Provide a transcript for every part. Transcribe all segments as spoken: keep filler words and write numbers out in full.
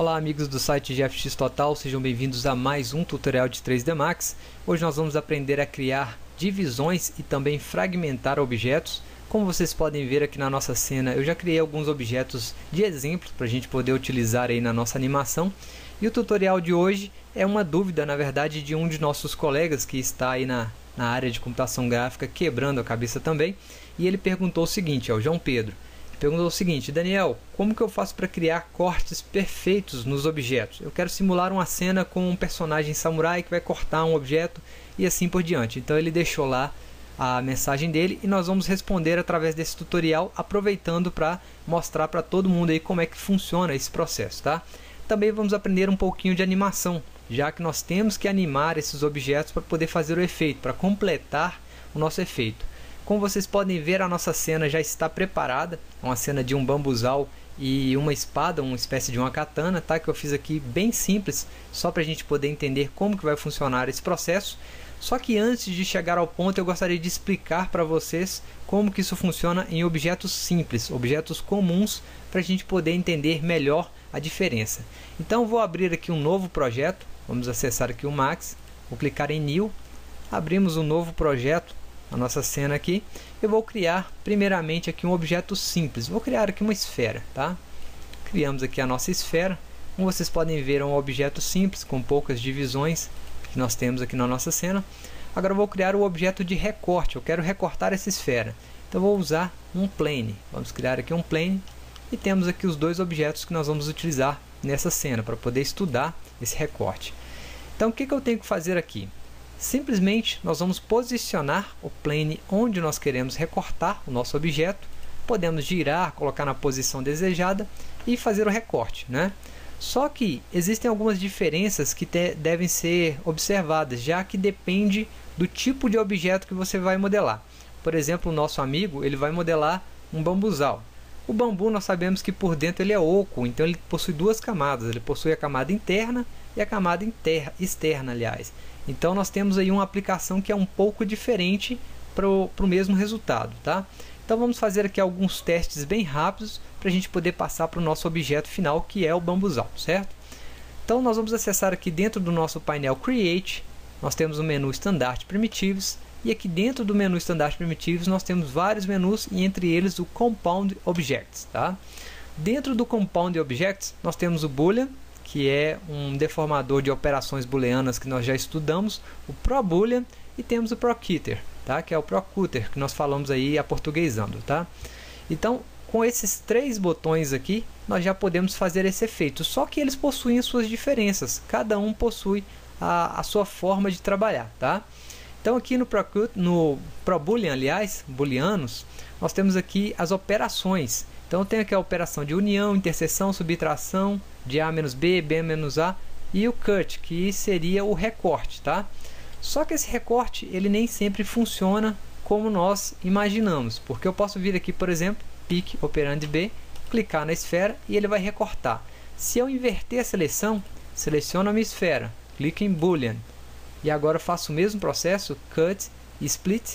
Olá amigos do site G F X Total, sejam bem-vindos a mais um tutorial de três D Max. Hoje nós vamos aprender a criar divisões e também fragmentar objetos. Como vocês podem ver aqui na nossa cena, eu já criei alguns objetos de exemplo para a gente poder utilizar aí na nossa animação. E o tutorial de hoje é uma dúvida, na verdade, de um de nossos colegas que está aí na, na área de computação gráfica quebrando a cabeça também. E ele perguntou o seguinte, é o João Pedro. Perguntou o seguinte: Daniel, como que eu faço para criar cortes perfeitos nos objetos? Eu quero simular uma cena com um personagem samurai que vai cortar um objeto e assim por diante. Então ele deixou lá a mensagem dele e nós vamos responder através desse tutorial, aproveitando para mostrar para todo mundo aí como é que funciona esse processo, tá? Também vamos aprender um pouquinho de animação, já que nós temos que animar esses objetos para poder fazer o efeito, para completar o nosso efeito. Como vocês podem ver, a nossa cena já está preparada, é uma cena de um bambuzal e uma espada, uma espécie de uma katana, tá? Que eu fiz aqui bem simples, só para a gente poder entender como que vai funcionar esse processo. Só que antes de chegar ao ponto, eu gostaria de explicar para vocês como que isso funciona em objetos simples, objetos comuns, para a gente poder entender melhor a diferença. Então vou abrir aqui um novo projeto, vamos acessar aqui o Max, vou clicar em New, abrimos um novo projeto. A nossa cena aqui, eu vou criar primeiramente aqui um objeto simples, vou criar aqui uma esfera, tá? Criamos aqui a nossa esfera, como vocês podem ver é um objeto simples, com poucas divisões que nós temos aqui na nossa cena. Agora eu vou criar o objeto de recorte, eu quero recortar essa esfera, então eu vou usar um plane, vamos criar aqui um plane e temos aqui os dois objetos que nós vamos utilizar nessa cena, para poder estudar esse recorte. Então o que, que eu tenho que fazer aqui? Simplesmente nós vamos posicionar o plane onde nós queremos recortar o nosso objeto. Podemos girar, colocar na posição desejada e fazer o recorte, né? Só que existem algumas diferenças que te, devem ser observadas, já que depende do tipo de objeto que você vai modelar. Por exemplo, o nosso amigo ele vai modelar um bambuzal. O bambu nós sabemos que por dentro ele é oco, então ele possui duas camadas. Ele possui a camada interna e a camada interna, externa, aliás. Então nós temos aí uma aplicação que é um pouco diferente para o mesmo resultado, tá? Então vamos fazer aqui alguns testes bem rápidos para a gente poder passar para o nosso objeto final, que é o bambuzal, certo? Então nós vamos acessar aqui dentro do nosso painel Create, nós temos o menu Standard Primitives, e aqui dentro do menu Standard Primitives nós temos vários menus, e entre eles o Compound Objects, tá? Dentro do Compound Objects nós temos o Boolean, que é um deformador de operações booleanas que nós já estudamos, o ProBoolean, e temos o ProCutter, tá? Que é o ProCutter que nós falamos aí aportuguesando, tá? Então, com esses três botões aqui, nós já podemos fazer esse efeito, só que eles possuem as suas diferenças, cada um possui a, a sua forma de trabalhar, tá? Então aqui no ProCutter, no ProBoolean, aliás, booleanos, nós temos aqui as operações. Então tem aqui a operação de união, interseção, subtração, de A menos B, B menos A, e o cut, que seria o recorte, tá? Só que esse recorte ele nem sempre funciona como nós imaginamos, porque eu posso vir aqui, por exemplo, pick operand B, clicar na esfera e ele vai recortar. Se eu inverter a seleção, seleciono a minha esfera, clico em Boolean, e agora faço o mesmo processo, cut e split,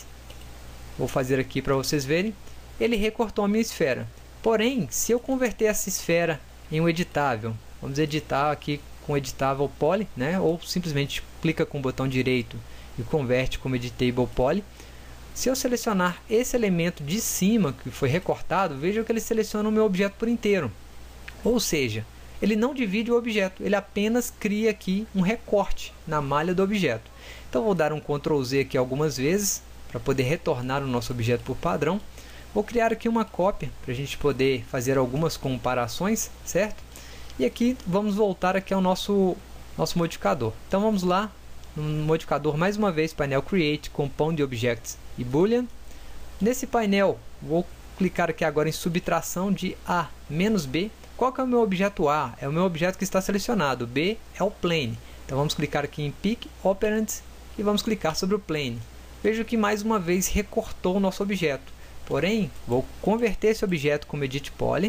vou fazer aqui para vocês verem, ele recortou a minha esfera. Porém, se eu converter essa esfera em um editável, vamos editar aqui com editável poly, né? Ou simplesmente clica com o botão direito e converte como editable poly. Se eu selecionar esse elemento de cima que foi recortado, veja que ele seleciona o meu objeto por inteiro. Ou seja, ele não divide o objeto, ele apenas cria aqui um recorte na malha do objeto. Então vou dar um control Z aqui algumas vezes para poder retornar o nosso objeto por padrão. Vou criar aqui uma cópia para a gente poder fazer algumas comparações, certo? E aqui vamos voltar aqui ao nosso, nosso modificador. Então vamos lá, no modificador mais uma vez, painel Create, Compound Objects e Boolean. Nesse painel, vou clicar aqui agora em subtração de A menos B. Qual que é o meu objeto A? É o meu objeto que está selecionado, B é o plane. Então vamos clicar aqui em Pick Operand e vamos clicar sobre o plane. Veja que mais uma vez recortou o nosso objeto. Porém, vou converter esse objeto como Edit Poly,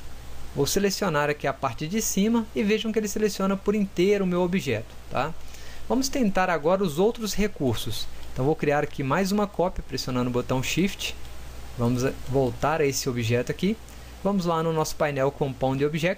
vou selecionar aqui a parte de cima e vejam que ele seleciona por inteiro o meu objeto, tá? Vamos tentar agora os outros recursos. Então vou criar aqui mais uma cópia pressionando o botão Shift, vamos voltar a esse objeto aqui, vamos lá no nosso painel Compound Object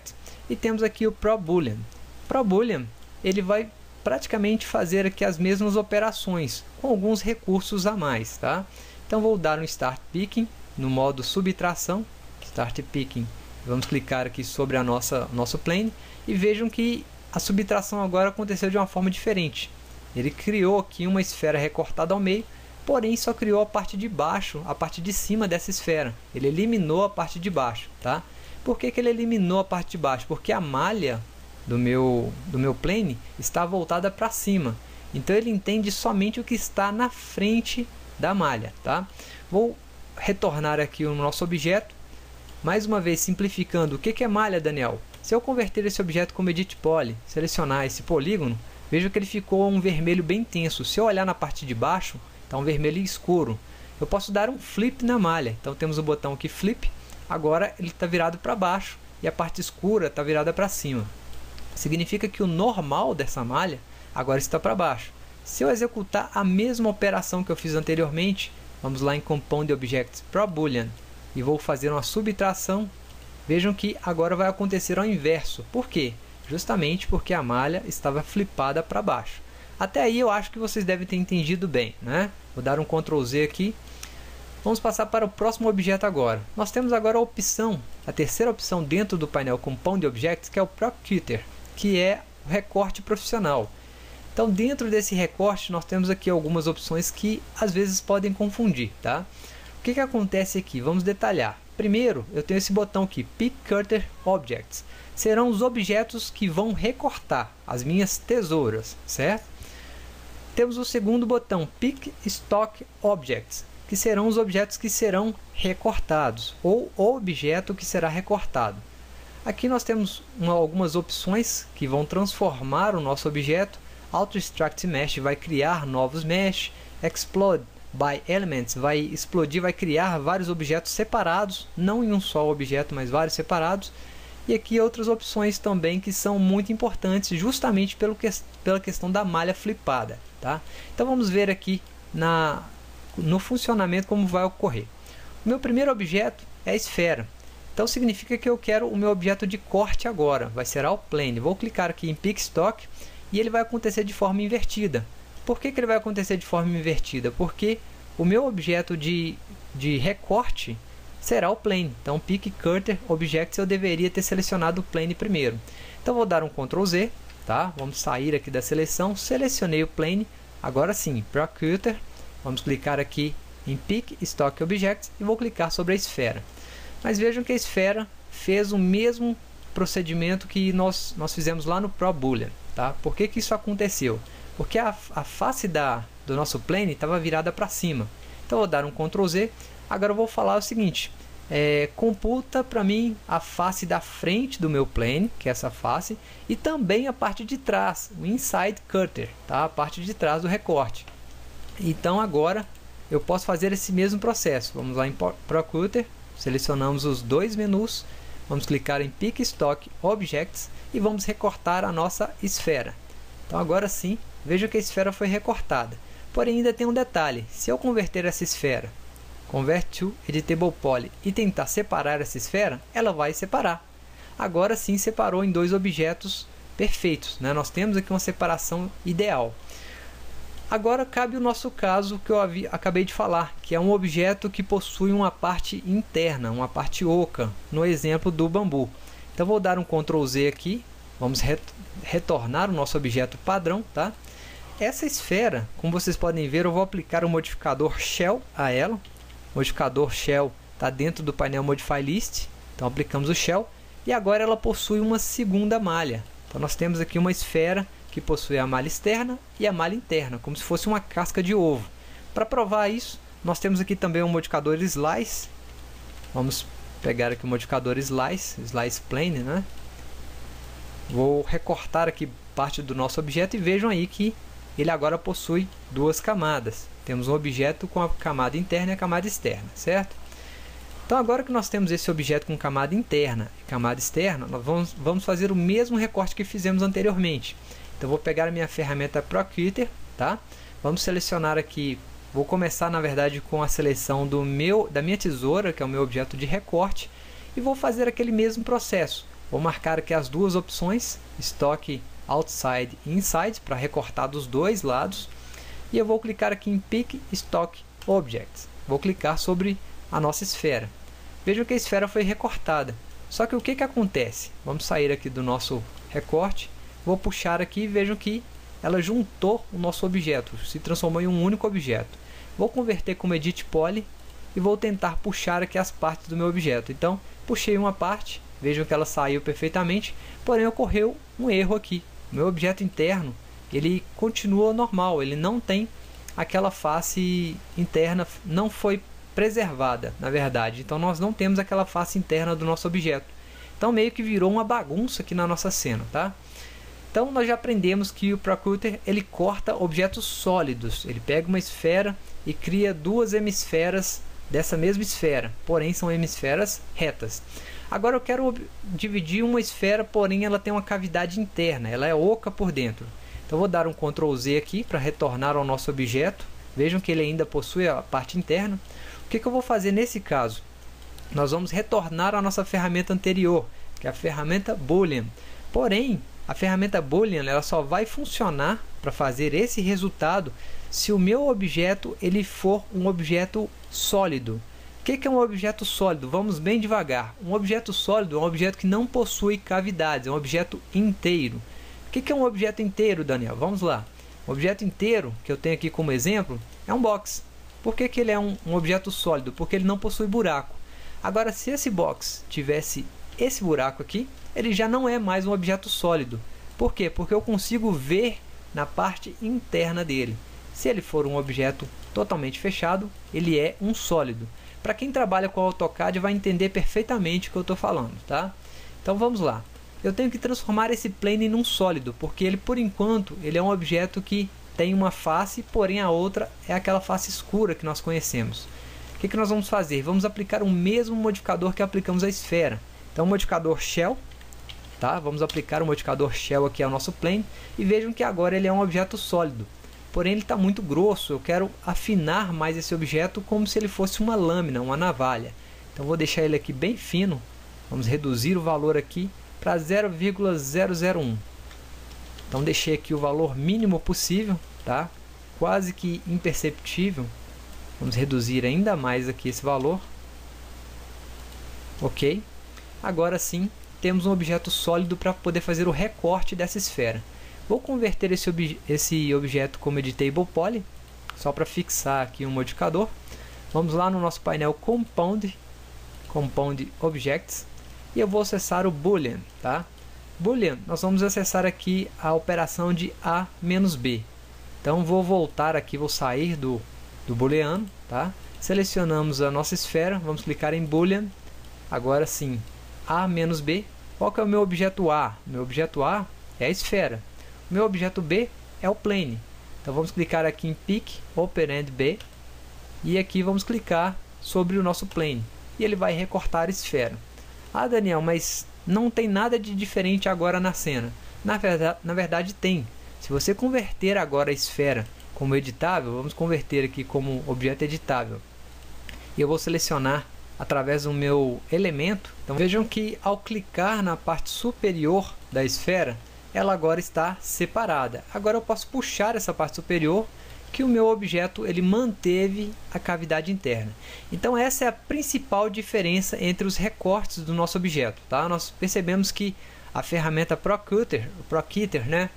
E temos aqui o ProBoolean. ProBoolean, ele vai praticamente fazer aqui as mesmas operações, com alguns recursos a mais, tá? Então vou dar um Start Picking no modo subtração, Start Picking. Vamos clicar aqui sobre a nossa nosso plane e vejam que a subtração agora aconteceu de uma forma diferente. Ele criou aqui uma esfera recortada ao meio, porém só criou a parte de baixo, a parte de cima dessa esfera. Ele eliminou a parte de baixo, tá? Por que que ele eliminou a parte de baixo? Porque a malha do meu, do meu plane está voltada para cima. Então ele entende somente o que está na frente da malha, tá? Vou retornar aqui o nosso objeto. Mais uma vez simplificando, o que que é malha, Daniel? Se eu converter esse objeto como Edit Poly, selecionar esse polígono, vejo que ele ficou um vermelho bem intenso. Se eu olhar na parte de baixo, está um vermelho escuro. Eu posso dar um flip na malha. Então temos o botão aqui flip. Agora ele está virado para baixo e a parte escura está virada para cima. Significa que o normal dessa malha agora está para baixo. Se eu executar a mesma operação que eu fiz anteriormente, vamos lá em Compound Objects ProBoolean e vou fazer uma subtração. Vejam que agora vai acontecer ao inverso. Por quê? Justamente porque a malha estava flipada para baixo. Até aí eu acho que vocês devem ter entendido bem, né? Vou dar um control Z aqui. Vamos passar para o próximo objeto agora. Nós temos agora a opção, a terceira opção dentro do painel Compound Objects, que é o ProCutter, que é o recorte profissional. Então, dentro desse recorte, nós temos aqui algumas opções que às vezes podem confundir, tá? O que que acontece aqui? Vamos detalhar. Primeiro, eu tenho esse botão aqui, Pick Cutter Objects. Serão os objetos que vão recortar as minhas tesouras, certo? Temos o segundo botão, Pick Stock Objects, que serão os objetos que serão recortados, ou o objeto que será recortado. Aqui nós temos uma, algumas opções que vão transformar o nosso objeto. Auto Extract Mesh vai criar novos mesh. Explode by Elements vai explodir, vai criar vários objetos separados, não em um só objeto, mas vários separados. E aqui outras opções também que são muito importantes, justamente pelo que, pela questão da malha flipada, tá? Então vamos ver aqui na, no funcionamento como vai ocorrer. O meu primeiro objeto é a esfera. Então significa que eu quero o meu objeto de corte agora, vai ser ao plane. Vou clicar aqui em Pick Stock e ele vai acontecer de forma invertida. Por que que ele vai acontecer de forma invertida? Porque o meu objeto de, de recorte será o plane. Então, Pick Cutter Objects, eu deveria ter selecionado o plane primeiro. Então, vou dar um control Z, tá? Vamos sair aqui da seleção, selecionei o plane. Agora sim, ProCutter, vamos clicar aqui em Pick Stock Objects e vou clicar sobre a esfera. Mas vejam que a esfera fez o mesmo procedimento que nós, nós fizemos lá no ProBoolean, tá? Por que que isso aconteceu? Porque a, a face da, do nosso plane estava virada para cima. Então, vou dar um control Z. Agora eu vou falar o seguinte, é, computa para mim a face da frente do meu plane, que é essa face, e também a parte de trás, o Inside Cutter, tá? A parte de trás do recorte. Então agora eu posso fazer esse mesmo processo. Vamos lá em ProCutter, selecionamos os dois menus, vamos clicar em Pick Stock Objects e vamos recortar a nossa esfera. Então agora sim, veja que a esfera foi recortada. Porém ainda tem um detalhe, se eu converter essa esfera, Convert to Editable Poly e tentar separar essa esfera, ela vai separar. Agora sim separou em dois objetos perfeitos, né? Nós temos aqui uma separação ideal. Agora cabe o nosso caso que eu havia, acabei de falar, que é um objeto que possui uma parte interna, uma parte oca, no exemplo do bambu. Então vou dar um control Z aqui, vamos ret retornar o nosso objeto padrão, tá? Essa esfera, como vocês podem ver, eu vou aplicar o modificador Shell a ela. O modificador Shell está dentro do painel Modify List, então aplicamos o Shell e agora ela possui uma segunda malha. Então nós temos aqui uma esfera que possui a malha externa e a malha interna, como se fosse uma casca de ovo. Para provar isso, nós temos aqui também o modificador Slice. Vamos pegar aqui o modificador Slice, Slice Plane, né? Vou recortar aqui parte do nosso objeto e vejam aí que ele agora possui duas camadas. Temos um objeto com a camada interna e a camada externa, certo? Então agora que nós temos esse objeto com camada interna e camada externa, nós vamos, vamos fazer o mesmo recorte que fizemos anteriormente. Então vou pegar a minha ferramenta ProCutter, tá? Vamos selecionar aqui, vou começar na verdade com a seleção do meu, da minha tesoura, que é o meu objeto de recorte, e vou fazer aquele mesmo processo. Vou marcar aqui as duas opções, Stock Outside e Inside, para recortar dos dois lados. E eu vou clicar aqui em Pick Stock Objects. Vou clicar sobre a nossa esfera. Vejam que a esfera foi recortada. Só que o que, que acontece? Vamos sair aqui do nosso recorte. Vou puxar aqui e vejam que ela juntou o nosso objeto. Se transformou em um único objeto. Vou converter como Edit Poly e vou tentar puxar aqui as partes do meu objeto. Então, puxei uma parte. Vejam que ela saiu perfeitamente. Porém, ocorreu um erro aqui. O meu objeto interno, ele continua normal. Ele não tem aquela face interna, não foi preservada, na verdade. Então nós não temos aquela face interna do nosso objeto. Então meio que virou uma bagunça aqui na nossa cena, tá? Então nós já aprendemos que o Procutter, ele corta objetos sólidos. Ele pega uma esfera e cria duas hemisferas dessa mesma esfera, porém são hemisferas retas. Agora eu quero dividir uma esfera, porém ela tem uma cavidade interna, ela é oca por dentro. Então vou dar um control Z aqui para retornar ao nosso objeto. Vejam que ele ainda possui a parte interna. O que, que eu vou fazer nesse caso? Nós vamos retornar à nossa ferramenta anterior, que é a ferramenta Boolean. Porém, a ferramenta Boolean ela só vai funcionar para fazer esse resultado se o meu objeto ele for um objeto sólido. O que, que é um objeto sólido? Vamos bem devagar. Um objeto sólido é um objeto que não possui cavidades, é um objeto inteiro. O que, que é um objeto inteiro, Daniel? Vamos lá. Um objeto inteiro, que eu tenho aqui como exemplo, é um box. Por que, que ele é um, um objeto sólido? Porque ele não possui buraco. Agora, se esse box tivesse esse buraco aqui, ele já não é mais um objeto sólido. Por quê? Porque eu consigo ver na parte interna dele. Se ele for um objeto totalmente fechado, ele é um sólido. Para quem trabalha com AutoCAD vai entender perfeitamente o que eu estou falando, tá? Então vamos lá. Eu tenho que transformar esse plane num sólido, porque ele, por enquanto, ele é um objeto que tem uma face, porém a outra é aquela face escura que nós conhecemos. O que, que nós vamos fazer? Vamos aplicar o mesmo modificador que aplicamos à esfera. Então, o modificador Shell, tá? Vamos aplicar o modificador Shell aqui ao nosso plane e vejam que agora ele é um objeto sólido. Porém, ele está muito grosso. Eu quero afinar mais esse objeto como se ele fosse uma lâmina, uma navalha. Então, vou deixar ele aqui bem fino. Vamos reduzir o valor aqui para zero vírgula zero zero um. Então deixei aqui o valor mínimo possível, tá? Quase que imperceptível. Vamos reduzir ainda mais aqui esse valor. Ok. Agora sim, temos um objeto sólido para poder fazer o recorte dessa esfera. Vou converter esse, ob esse objeto como Editable Poly, só para fixar aqui um modificador. Vamos lá no nosso painel Compound, Compound Objects. E eu vou acessar o Boolean, tá? Boolean, nós vamos acessar aqui a operação de A menos B. Então vou voltar aqui, vou sair do, do booleano, tá? Selecionamos a nossa esfera, vamos clicar em Boolean. Agora sim, A menos B. Qual que é o meu objeto A? Meu objeto A é a esfera. O meu objeto B é o plane. Então vamos clicar aqui em Pick Operand B. E aqui vamos clicar sobre o nosso plane. E ele vai recortar a esfera. Ah, Daniel, mas não tem nada de diferente agora na cena. Na verdade, na verdade tem. Se você converter agora a esfera como editável, vamos converter aqui como objeto editável. E eu vou selecionar através do meu elemento. Então vejam que ao clicar na parte superior da esfera, ela agora está separada. Agora eu posso puxar essa parte superior, que o meu objeto ele manteve a cavidade interna. Então essa é a principal diferença entre os recortes do nosso objeto, tá? Nós percebemos que a ferramenta Procutter, Procutter, né,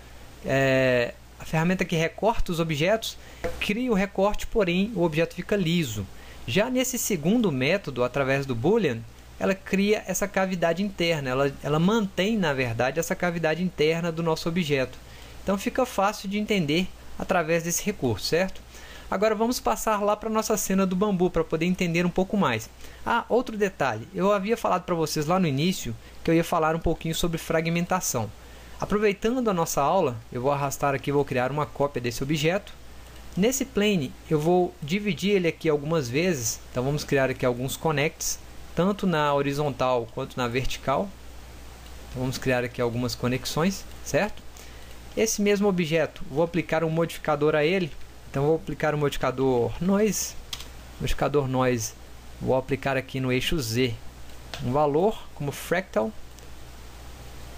é, a ferramenta que recorta os objetos, cria o recorte, porém o objeto fica liso. Já nesse segundo método, através do Boolean, ela cria essa cavidade interna, ela, ela mantém, na verdade, essa cavidade interna do nosso objeto. Então fica fácil de entender através desse recurso, certo? Agora vamos passar lá para a nossa cena do bambu para poder entender um pouco mais. Ah, outro detalhe, eu havia falado para vocês lá no início que eu ia falar um pouquinho sobre fragmentação. Aproveitando a nossa aula, eu vou arrastar aqui, vou criar uma cópia desse objeto. Nesse plane eu vou dividir ele aqui algumas vezes, então vamos criar aqui alguns connects, tanto na horizontal quanto na vertical. Então vamos criar aqui algumas conexões, certo? Esse mesmo objeto, vou aplicar um modificador a ele. Então vou aplicar o modificador Noise. Modificador Noise, vou aplicar aqui no eixo Z um valor como fractal.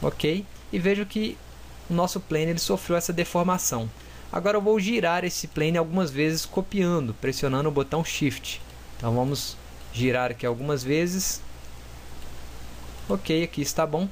ok? E vejo que o nosso plane ele sofreu essa deformação. Agora eu vou girar esse plane algumas vezes copiando, pressionando o botão Shift. Então vamos girar aqui algumas vezes. Ok, aqui está bom.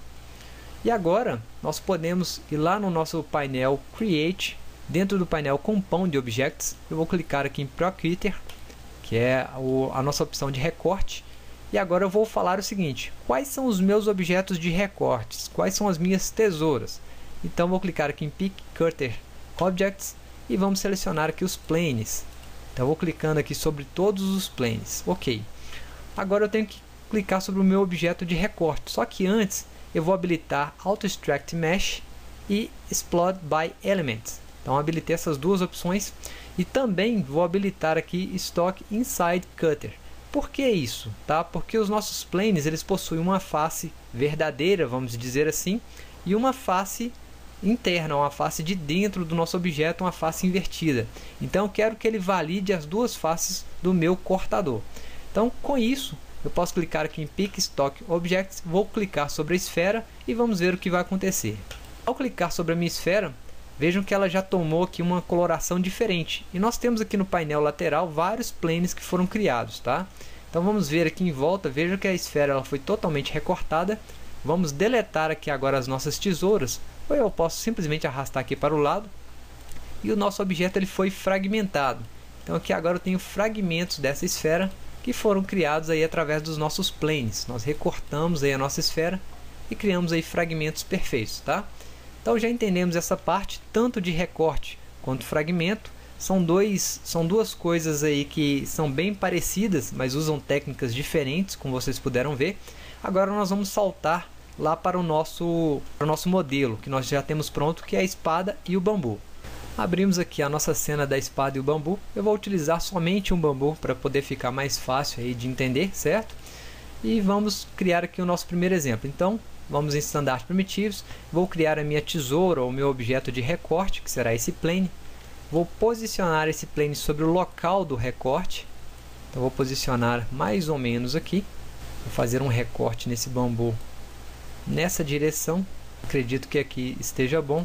E agora nós podemos ir lá no nosso painel Create, dentro do painel Compound Objects. Eu vou clicar aqui em Procutter, que é a nossa opção de recorte. E agora eu vou falar o seguinte: quais são os meus objetos de recortes? Quais são as minhas tesouras? Então vou clicar aqui em Pick Cutter Objects e vamos selecionar aqui os planes. Então vou clicando aqui sobre todos os planes. Ok. Agora eu tenho que clicar sobre o meu objeto de recorte. Só que antes eu vou habilitar Auto Extract Mesh e Explode by Elements. Então habilitei essas duas opções e também vou habilitar aqui Stock Inside Cutter. Por que isso? Tá? Porque os nossos planes eles possuem uma face verdadeira, vamos dizer assim, e uma face interna, uma face de dentro do nosso objeto, uma face invertida. Então eu quero que ele valide as duas faces do meu cortador. Então com isso eu posso clicar aqui em Pick Stock Objects, vou clicar sobre a esfera e vamos ver o que vai acontecer. Ao clicar sobre a minha esfera, vejam que ela já tomou aqui uma coloração diferente. E nós temos aqui no painel lateral vários planes que foram criados, tá? Então vamos ver aqui em volta, vejam que a esfera ela foi totalmente recortada. Vamos deletar aqui agora as nossas tesouras, ou eu posso simplesmente arrastar aqui para o lado. E o nosso objeto ele foi fragmentado. Então aqui agora eu tenho fragmentos dessa esfera que foram criados aí através dos nossos planes. Nós recortamos aí a nossa esfera e criamos aí fragmentos perfeitos, tá? Então já entendemos essa parte, tanto de recorte quanto fragmento. São, dois, são duas coisas aí que são bem parecidas, mas usam técnicas diferentes, como vocês puderam ver. Agora nós vamos saltar lá para o nosso, para o nosso modelo, que nós já temos pronto, que é a espada e o bambu. Abrimos aqui a nossa cena da espada e o bambu. Eu vou utilizar somente um bambu para poder ficar mais fácil aí de entender, certo? E vamos criar aqui o nosso primeiro exemplo. Então, vamos em Standard Primitives, vou criar a minha tesoura ou o meu objeto de recorte, que será esse plane. Vou posicionar esse plane sobre o local do recorte. Então vou posicionar mais ou menos aqui. Vou fazer um recorte nesse bambu nessa direção. Acredito que aqui esteja bom.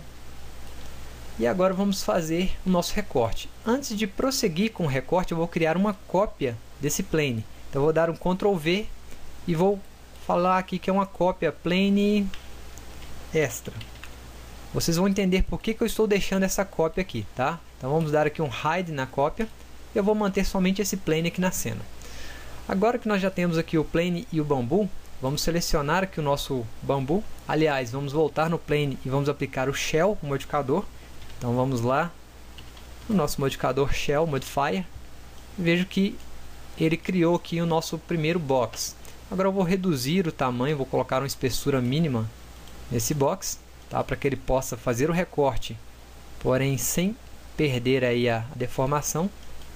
E agora vamos fazer o nosso recorte. Antes de prosseguir com o recorte, eu vou criar uma cópia desse plane. Então vou dar um control V e vou falar aqui que é uma cópia plane extra. Vocês vão entender por que, que eu estou deixando essa cópia aqui, tá? Então vamos dar aqui um hide na cópia. Eu vou manter somente esse plane aqui na cena. Agora que nós já temos aqui o plane e o bambu, vamos selecionar aqui o nosso bambu. Aliás, vamos voltar no plane e vamos aplicar o shell, o modificador. Então vamos lá no nosso modificador shell modifier. Vejo que ele criou aqui o nosso primeiro box. Agora eu vou reduzir o tamanho, vou colocar uma espessura mínima nesse box, tá? Para que ele possa fazer o recorte, porém sem perder aí a deformação.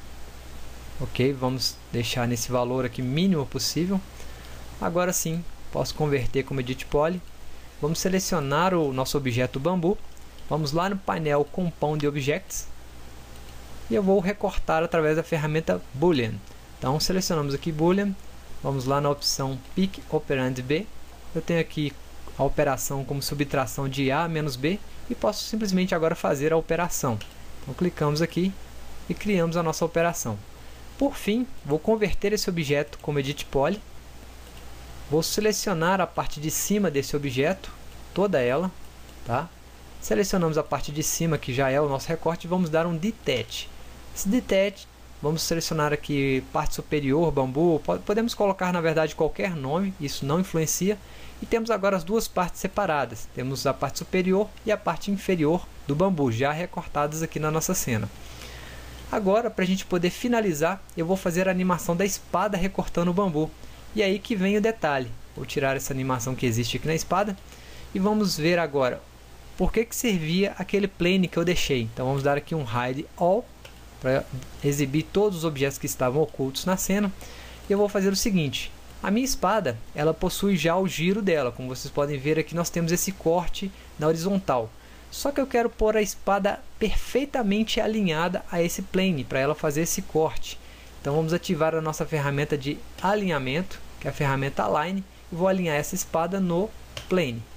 Ok, vamos deixar nesse valor aqui mínimo possível. Agora sim, posso converter como Edit Poly. Vamos selecionar o nosso objeto bambu. Vamos lá no painel Compound Objects. E eu vou recortar através da ferramenta Boolean. Então selecionamos aqui Boolean. Vamos lá na opção Pick Operand B. Eu tenho aqui a operação como subtração de A menos B. E posso simplesmente agora fazer a operação. Então clicamos aqui e criamos a nossa operação. Por fim, vou converter esse objeto como Edit Poly. Vou selecionar a parte de cima desse objeto, toda ela, tá? Selecionamos a parte de cima, que já é o nosso recorte, e vamos dar um Detach. Esse Detach, vamos selecionar aqui parte superior, bambu, podemos colocar na verdade qualquer nome, isso não influencia. E temos agora as duas partes separadas, temos a parte superior e a parte inferior do bambu, já recortadas aqui na nossa cena. Agora, para a gente poder finalizar, eu vou fazer a animação da espada recortando o bambu. E aí que vem o detalhe. Vou tirar essa animação que existe aqui na espada. E vamos ver agora por que, que servia aquele plane que eu deixei. Então vamos dar aqui um Hide All para exibir todos os objetos que estavam ocultos na cena. E eu vou fazer o seguinte. A minha espada, ela possui já o giro dela. Como vocês podem ver aqui, nós temos esse corte na horizontal. Só que eu quero pôr a espada perfeitamente alinhada a esse plane, para ela fazer esse corte. Então vamos ativar a nossa ferramenta de alinhamento, que é a ferramenta Align, e vou alinhar essa espada no plane.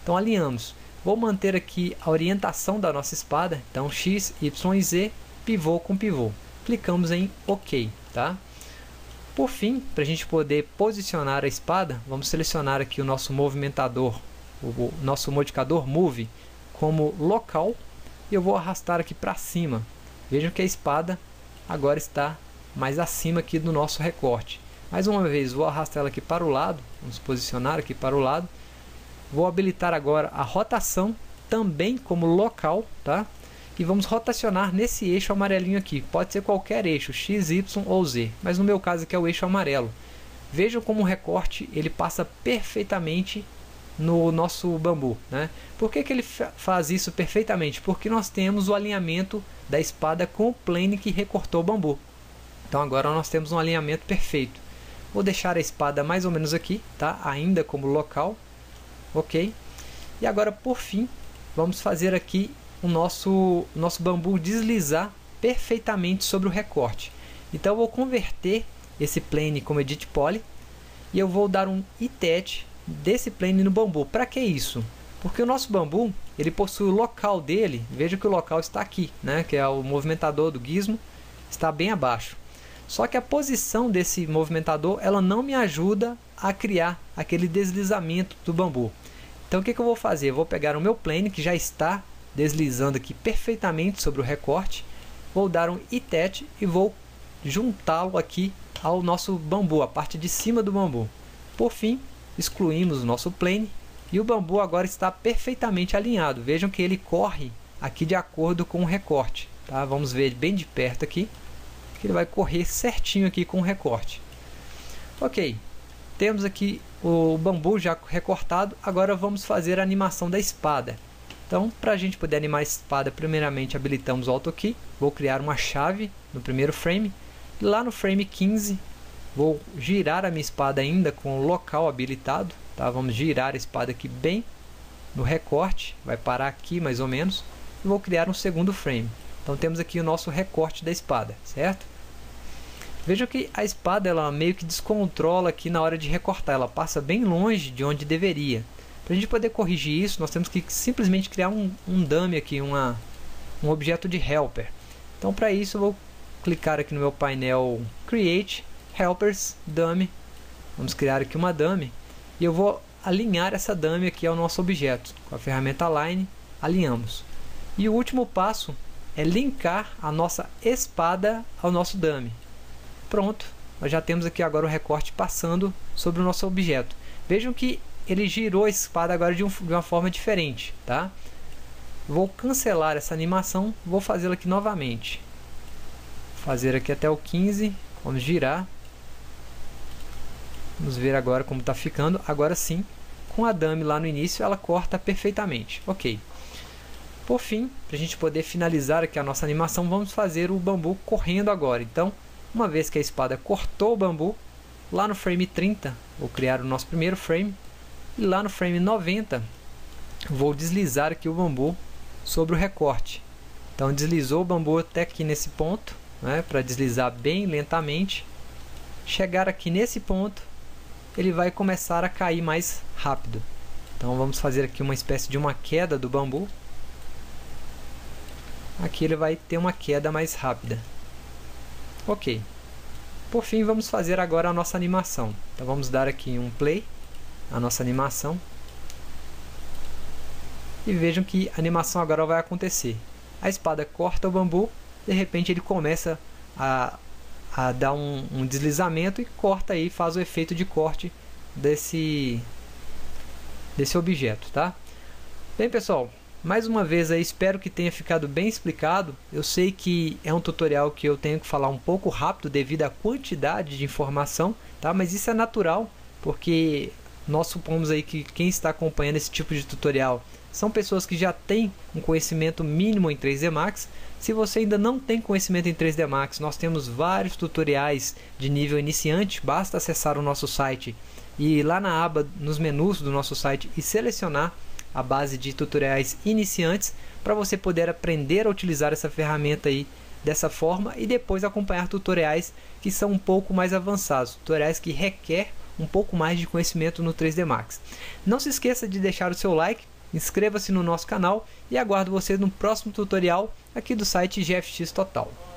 Então alinhamos. Vou manter aqui a orientação da nossa espada, então X, Y e Z, pivô com pivô. Clicamos em OK, tá? Por fim, para a gente poder posicionar a espada, vamos selecionar aqui o nosso movimentador, o nosso modificador Move, como local, e eu vou arrastar aqui para cima. Vejam que a espada agora está mais acima aqui do nosso recorte. Mais uma vez, vou arrastar ela aqui para o lado, vamos posicionar aqui para o lado. Vou habilitar agora a rotação, também como local, tá? E vamos rotacionar nesse eixo amarelinho aqui. Pode ser qualquer eixo, X, Y ou Z, mas no meu caso aqui é o eixo amarelo. Vejam como o recorte ele passa perfeitamente no nosso bambu, né? Por que que ele faz isso perfeitamente? Porque nós temos o alinhamento da espada com o plane que recortou o bambu. Então agora nós temos um alinhamento perfeito. Vou deixar a espada mais ou menos aqui, tá? Ainda como local. Ok? E agora, por fim, vamos fazer aqui o nosso, nosso bambu deslizar perfeitamente sobre o recorte. Então eu vou converter esse plane como Edit Poly e eu vou dar um itet desse plane no bambu. Para que isso? Porque o nosso bambu ele possui o local dele. Veja que o local está aqui, né? Que é o movimentador do gizmo, está bem abaixo. Só que a posição desse movimentador ela não me ajuda a criar aquele deslizamento do bambu. Então o que que eu vou fazer? Eu vou pegar o meu plane que já está deslizando aqui perfeitamente sobre o recorte. Vou dar um itet e vou juntá-lo aqui ao nosso bambu, a parte de cima do bambu. Por fim, excluímos o nosso plane e o bambu agora está perfeitamente alinhado. Vejam que ele corre aqui de acordo com o recorte, tá? Vamos ver bem de perto aqui, que ele vai correr certinho aqui com o recorte. Ok, temos aqui o bambu já recortado. Agora vamos fazer a animação da espada. Então, para a gente poder animar a espada, primeiramente habilitamos o Auto Key. Vou criar uma chave no primeiro frame. E lá no frame quinze, vou girar a minha espada ainda com o local habilitado. Tá? Vamos girar a espada aqui bem no recorte. Vai parar aqui mais ou menos. E vou criar um segundo frame. Então temos aqui o nosso recorte da espada, certo? Vejam que a espada ela meio que descontrola aqui na hora de recortar. Ela passa bem longe de onde deveria. Para a gente poder corrigir isso, nós temos que simplesmente criar um, um dummy aqui, uma, um objeto de helper. Então para isso eu vou clicar aqui no meu painel Create, Helpers, Dummy. Vamos criar aqui uma dummy. E eu vou alinhar essa dummy aqui ao nosso objeto. Com a ferramenta Align, alinhamos. E o último passo é linkar a nossa espada ao nosso dummy. Pronto, nós já temos aqui agora o recorte passando sobre o nosso objeto. Vejam que ele girou a espada agora de, um, de uma forma diferente, tá? Vou cancelar essa animação, vou fazê-la aqui novamente. Vou fazer aqui até o quinze, vamos girar. Vamos ver agora como está ficando. Agora sim, com a dummy lá no início, ela corta perfeitamente. Ok. Por fim, para a gente poder finalizar aqui a nossa animação, vamos fazer o bambu correndo agora. Então, uma vez que a espada cortou o bambu, lá no frame trinta, vou criar o nosso primeiro frame. E lá no frame noventa, vou deslizar aqui o bambu sobre o recorte. Então deslizou o bambu até aqui nesse ponto, né, para deslizar bem lentamente. Chegar aqui nesse ponto, ele vai começar a cair mais rápido. Então vamos fazer aqui uma espécie de uma queda do bambu. Aqui ele vai ter uma queda mais rápida. Ok. Por fim, vamos fazer agora a nossa animação. Então vamos dar aqui um play, a nossa animação. E vejam que a animação agora vai acontecer. A espada corta o bambu, de repente ele começa a, a dar um, um deslizamento e corta aí, faz o efeito de corte desse, desse objeto, tá? Bem, pessoal, mais uma vez aí, espero que tenha ficado bem explicado. Eu sei que é um tutorial que eu tenho que falar um pouco rápido devido à quantidade de informação, tá? Mas isso é natural, porque nós supomos aí que quem está acompanhando esse tipo de tutorial são pessoas que já têm um conhecimento mínimo em três D Max. Se você ainda não tem conhecimento em três D Max, nós temos vários tutoriais de nível iniciante. Basta acessar o nosso site e ir lá na aba, nos menus do nosso site e selecionar a base de tutoriais iniciantes para você poder aprender a utilizar essa ferramenta aí dessa forma e depois acompanhar tutoriais que são um pouco mais avançados, tutoriais que requer um pouco mais de conhecimento no três D Max. Não se esqueça de deixar o seu like, inscreva-se no nosso canal e aguardo você no próximo tutorial aqui do site G F X Total.